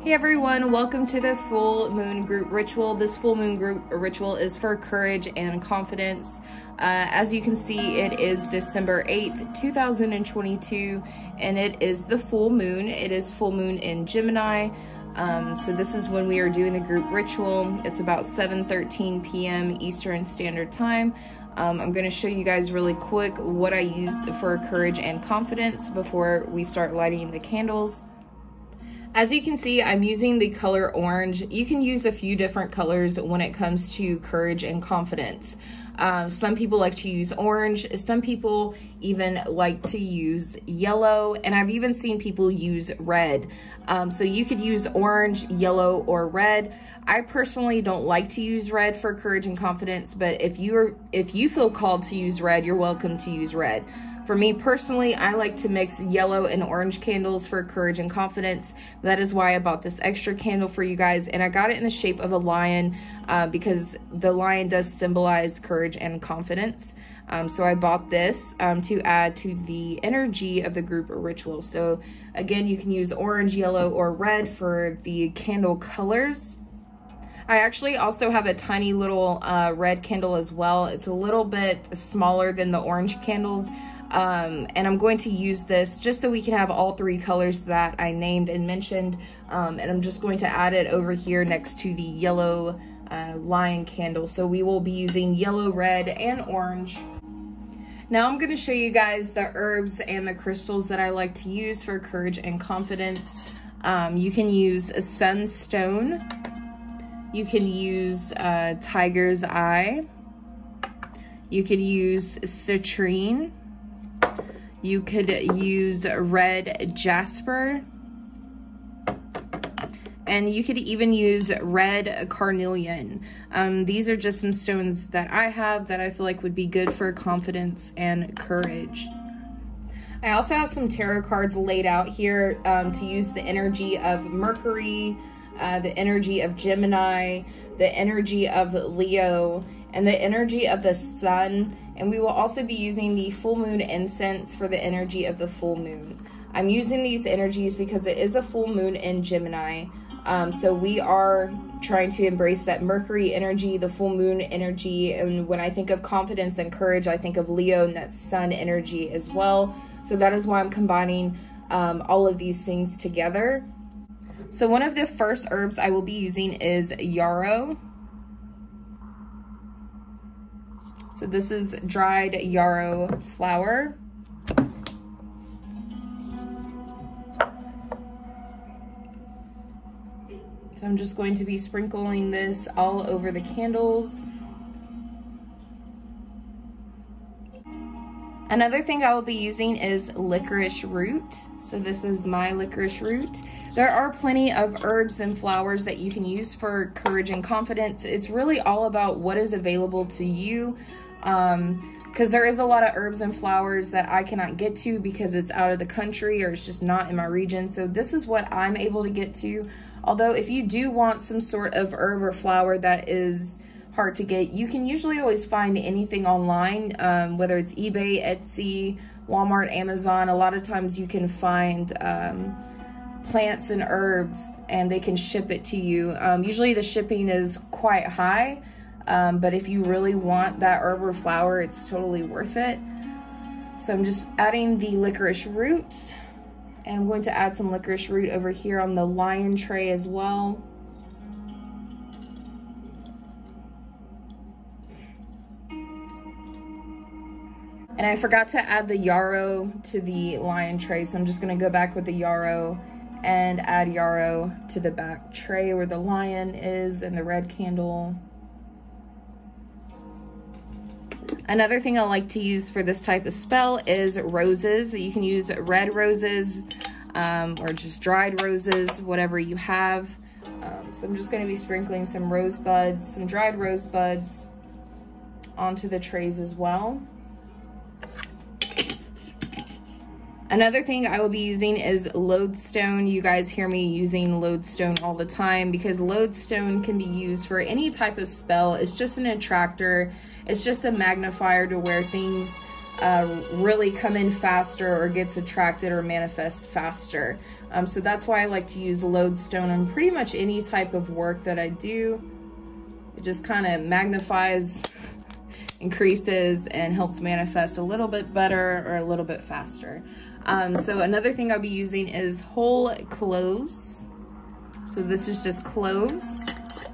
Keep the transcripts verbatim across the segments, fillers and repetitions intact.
Hey everyone, welcome to the full moon group ritual. This full moon group ritual is for courage and confidence. Uh, as you can see, it is December eighth, two thousand twenty-two, and it is the full moon. It is full moon in Gemini. Um, so this is when we are doing the group ritual. It's about seven thirteen p m Eastern Standard Time. Um, I'm going to show you guys really quick what I use for courage and confidence before we start lighting the candles. As you can see, I'm using the color orange. You can use a few different colors when it comes to courage and confidence. Um, some people like to use orange. Some people even like to use yellow. And I've even seen people use red. Um, so you could use orange, yellow, or red. I personally don't like to use red for courage and confidence, but if you're if you feel called to use red, you're welcome to use red. For me personally, I like to mix yellow and orange candles for courage and confidence. That is why I bought this extra candle for you guys, and I got it in the shape of a lion uh, because the lion does symbolize courage and confidence. Um, so I bought this um, to add to the energy of the group ritual. So again, you can use orange, yellow, or red for the candle colors. I actually also have a tiny little uh, red candle as well. It's a little bit smaller than the orange candles. Um, and I'm going to use this just so we can have all three colors that I named and mentioned. Um, and I'm just going to add it over here next to the yellow uh, lion candle. So we will be using yellow, red, and orange. Now I'm going to show you guys the herbs and the crystals that I like to use for courage and confidence. Um, you can use a sunstone. You can use uh, tiger's eye. You could use citrine. You could use red jasper, and you could even use red carnelian. Um, these are just some stones that I have that I feel like would be good for confidence and courage. I also have some tarot cards laid out here um, to use the energy of Mercury, uh, the energy of Gemini, the energy of Leo, and the energy of the sun. And we will also be using the full moon incense for the energy of the full moon. I'm using these energies because it is a full moon in Gemini. Um, so we are trying to embrace that Mercury energy, the full moon energy. And when I think of confidence and courage, I think of Leo and that sun energy as well. So that is why I'm combining um, all of these things together. So one of the first herbs I will be using is yarrow. So this is dried yarrow flower. So I'm just going to be sprinkling this all over the candles. Another thing I will be using is licorice root. So this is my licorice root. There are plenty of herbs and flowers that you can use for courage and confidence. It's really all about what is available to you. Um, because there is a lot of herbs and flowers that I cannot get to because it's out of the country or it's just not in my region. So this is what I'm able to get to. Although if you do want some sort of herb or flower that is hard to get, you can usually always find anything online, um, whether it's eBay, Etsy, Walmart, Amazon. A lot of times you can find um, plants and herbs and they can ship it to you. Um, usually the shipping is quite high. Um, but if you really want that herb or flower, it's totally worth it. So I'm just adding the licorice root, and I'm going to add some licorice root over here on the lion tray as well. And I forgot to add the yarrow to the lion tray, so I'm just going to go back with the yarrow and add yarrow to the back tray where the lion is and the red candle. Another thing I like to use for this type of spell is roses. You can use red roses um, or just dried roses, whatever you have. Um, so I'm just going to be sprinkling some rose buds, some dried rose buds onto the trays as well. Another thing I will be using is lodestone. You guys hear me using lodestone all the time because lodestone can be used for any type of spell. It's just an attractor. It's just a magnifier to where things uh, really come in faster or gets attracted or manifest faster. Um, so that's why I like to use lodestone on pretty much any type of work that I do. It just kind of magnifies, increases, and helps manifest a little bit better or a little bit faster. Um, so another thing I'll be using is whole cloves. So this is just cloves.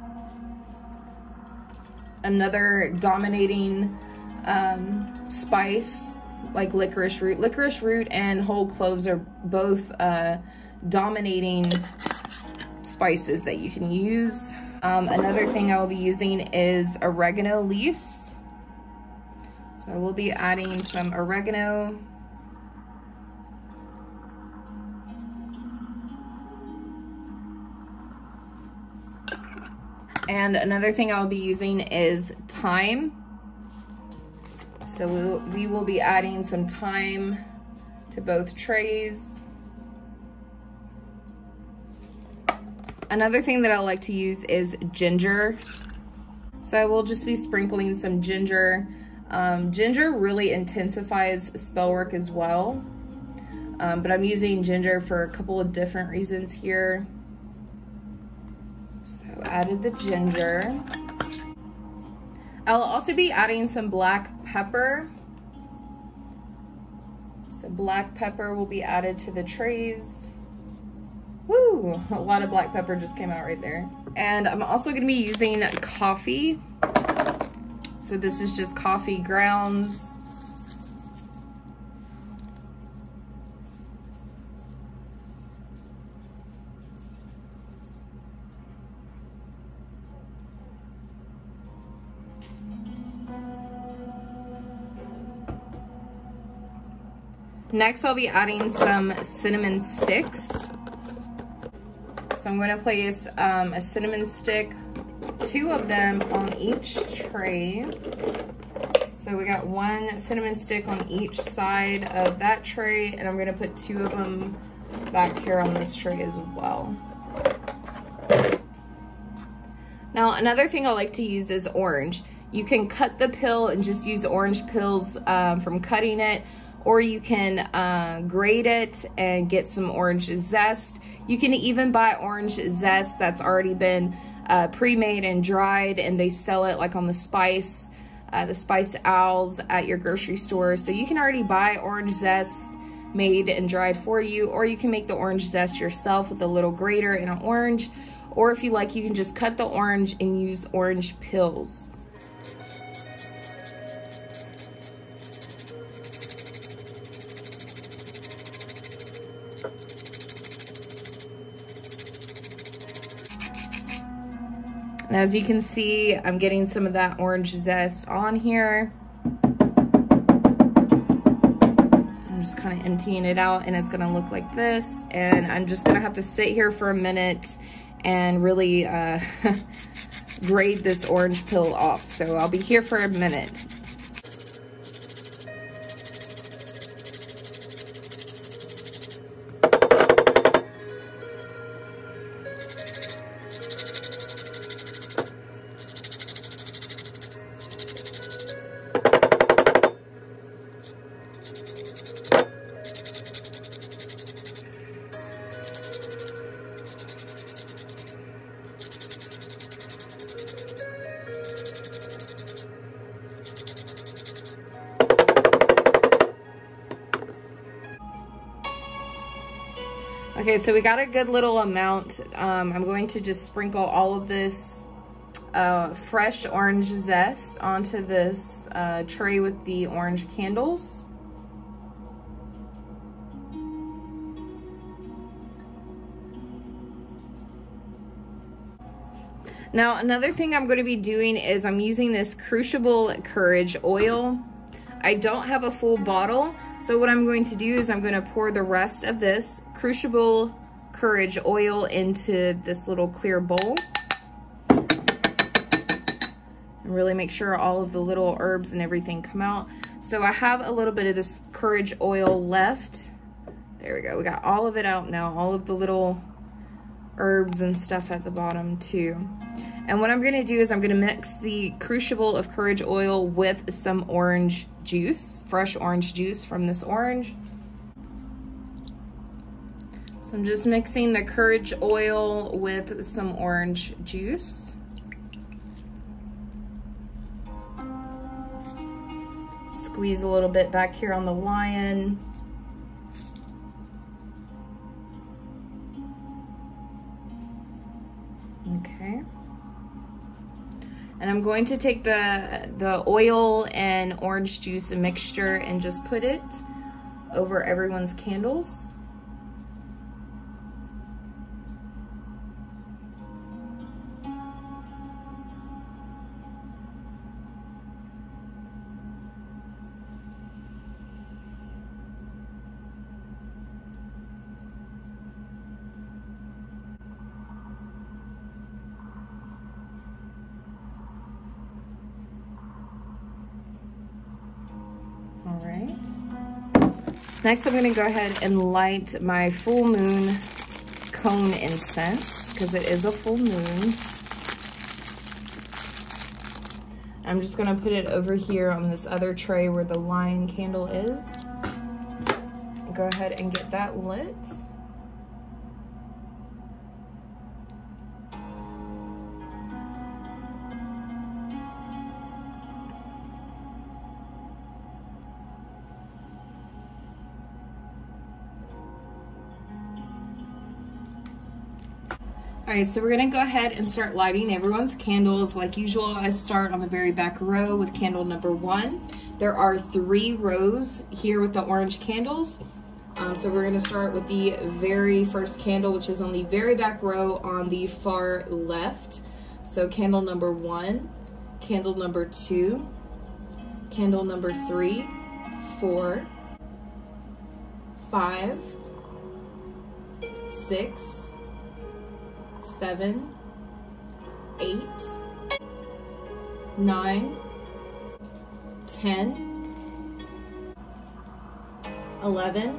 Another dominating um, spice like licorice root. Licorice root and whole cloves are both uh, dominating spices that you can use. Um, another thing I will be using is oregano leaves. So I will be adding some oregano. And another thing I'll be using is thyme. So we'll, we will be adding some thyme to both trays. Another thing that I like to use is ginger. So I will just be sprinkling some ginger. Um, ginger really intensifies spell work as well. Um, but I'm using ginger for a couple of different reasons here. So added the ginger. I'll also be adding some black pepper. So black pepper will be added to the trays. Woo, a lot of black pepper just came out right there. And I'm also gonna be using coffee. So this is just coffee grounds. Next, I'll be adding some cinnamon sticks. So I'm going to place um, a cinnamon stick, two of them on each tray. So we got one cinnamon stick on each side of that tray, and I'm going to put two of them back here on this tray as well. Now, another thing I like to use is orange. You can cut the pill and just use orange pills um, from cutting it, or you can uh, grate it and get some orange zest. You can even buy orange zest that's already been uh, pre-made and dried, and they sell it like on the spice, uh, the spice owls at your grocery store. So you can already buy orange zest made and dried for you, or you can make the orange zest yourself with a little grater and an orange, or if you like, you can just cut the orange and use orange pills. And as you can see, I'm getting some of that orange zest on here. I'm just kind of emptying it out, and it's gonna look like this. And I'm just gonna have to sit here for a minute and really uh, grate this orange peel off. So I'll be here for a minute. Okay, so we got a good little amount. Um, I'm going to just sprinkle all of this uh, fresh orange zest onto this uh, tray with the orange candles. Now, another thing I'm going to be doing is I'm using this Crucible Courage oil. I don't have a full bottle, so what I'm going to do is I'm going to pour the rest of this Crucible Courage oil into this little clear bowl. And really make sure all of the little herbs and everything come out. So I have a little bit of this Courage oil left. There we go. We got all of it out now, all of the little herbs and stuff at the bottom too. And what I'm going to do is I'm going to mix the Crucible of Courage oil with some orange juice, fresh orange juice from this orange. So I'm just mixing the courage oil with some orange juice. Squeeze a little bit back here on the lion. Okay. And I'm going to take the, the oil and orange juice mixture and just put it over everyone's candles. All right. Next, I'm gonna go ahead and light my full moon cone incense because it is a full moon. I'm just gonna put it over here on this other tray where the lion candle is. Go ahead and get that lit. All right, so we're gonna go ahead and start lighting everyone's candles. Like usual, I start on the very back row with candle number one. There are three rows here with the orange candles. Um, so we're gonna start with the very first candle, which is on the very back row on the far left. So candle number one, candle number two, candle number three, four, five, six, seven, eight, nine, ten, eleven,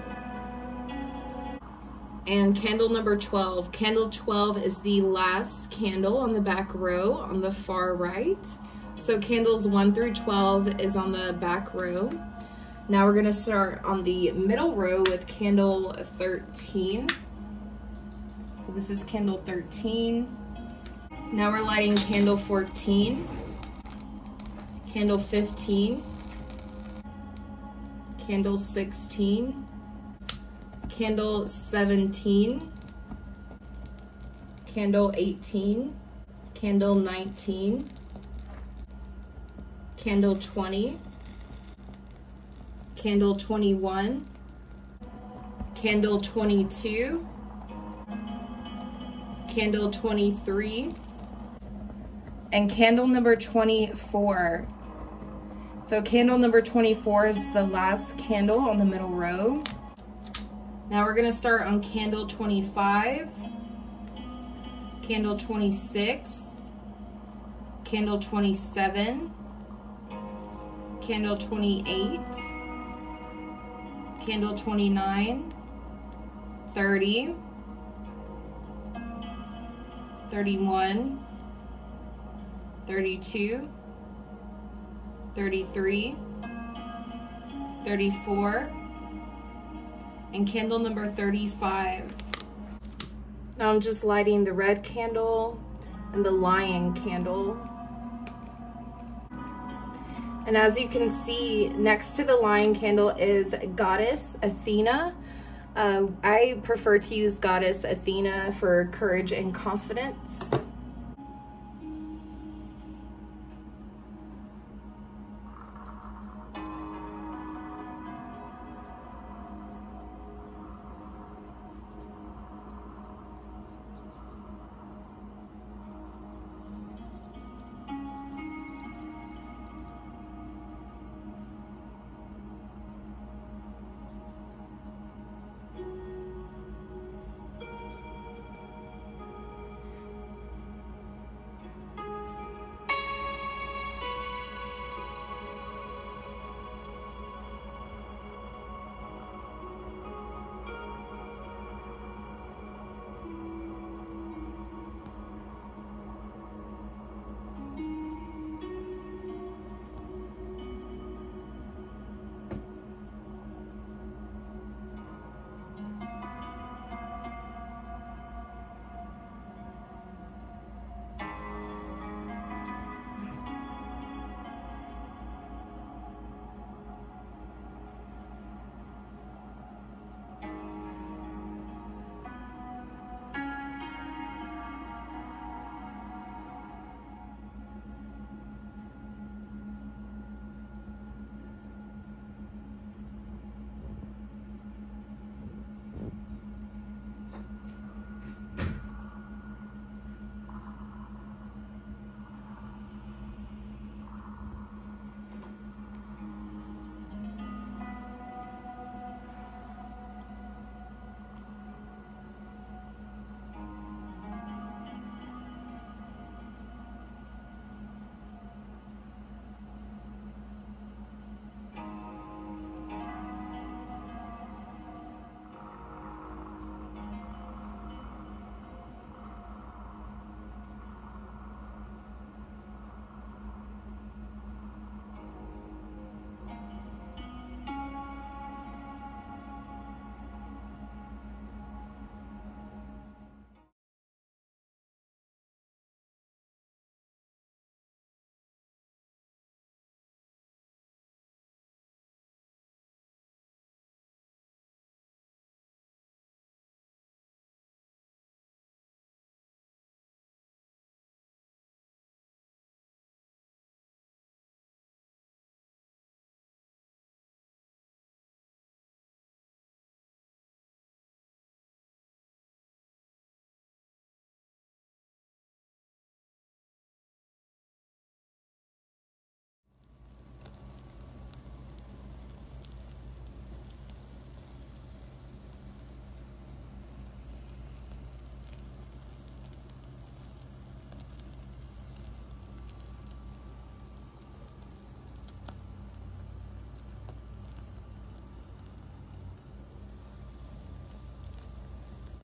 and candle number twelve. Candle twelve is the last candle on the back row on the far right. So candles one through twelve is on the back row. Now we're gonna start on the middle row with candle thirteen. So this is candle thirteen. Now we're lighting candle fourteen, candle fifteen, candle sixteen, candle seventeen, candle eighteen, candle nineteen, candle twenty, candle twenty-one, candle twenty-two, candle twenty-three, and candle number twenty-four. So candle number twenty-four is the last candle on the middle row. Now we're gonna start on candle twenty-five, candle twenty-six, candle twenty-seven, candle twenty-eight, candle twenty-nine, thirty, thirty-one, thirty-two, thirty-three, thirty-four, and candle number thirty-five. Now I'm just lighting the red candle and the lion candle. And as you can see, next to the lion candle is Goddess Athena. Uh, I prefer to use Goddess Athena for courage and confidence.